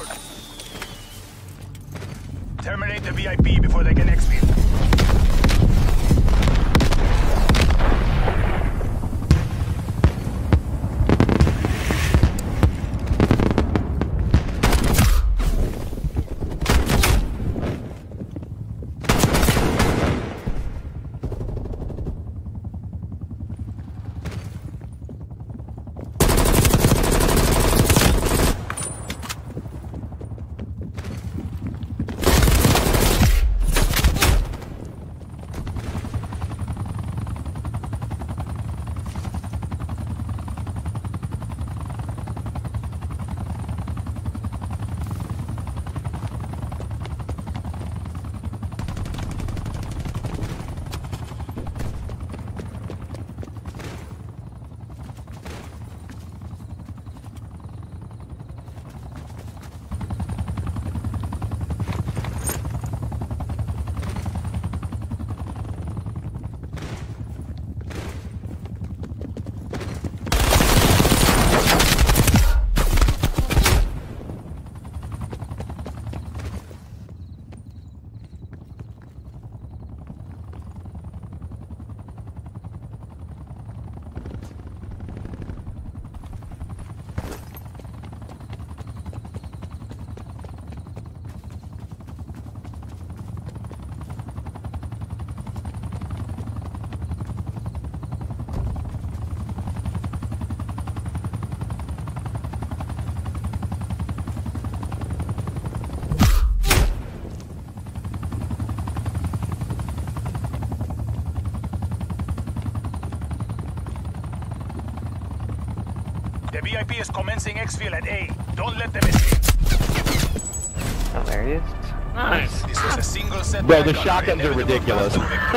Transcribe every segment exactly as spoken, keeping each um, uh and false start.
secured. Terminate the V I P before they can exfil. The V I P is commencing exfil at A. Don't let them escape. Oh, there he is. Nice. This was a single set. Bro, the shotguns are ridiculous.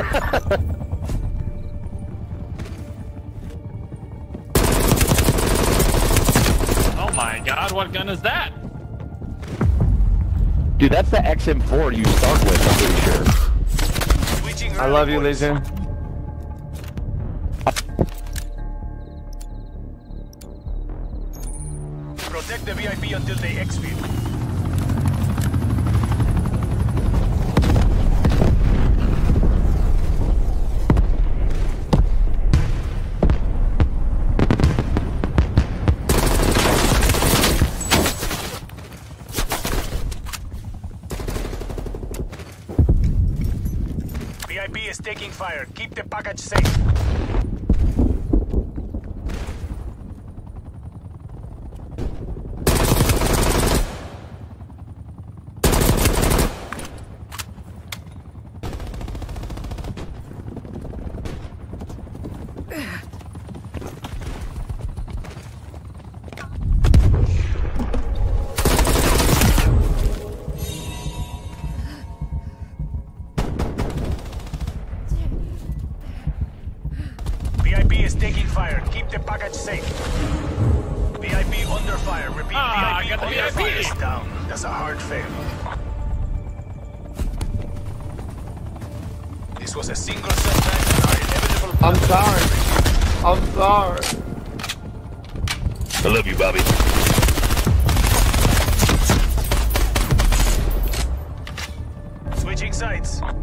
Oh my god, what gun is that? Dude, that's the X M four you start with, I'm pretty sure. Switching I love you, points. Legion. Protect the V I P until they exfil. V I P is taking fire. Keep the package safe. V I P is taking fire. Keep the package safe. V I P under fire. Repeat, Ah, V I P I got the under V I P. fire is down. That's a hard fail. This was a single setback and our inevitable... I'm sorry. I'm sorry. I love you, Bobby. Switching sides.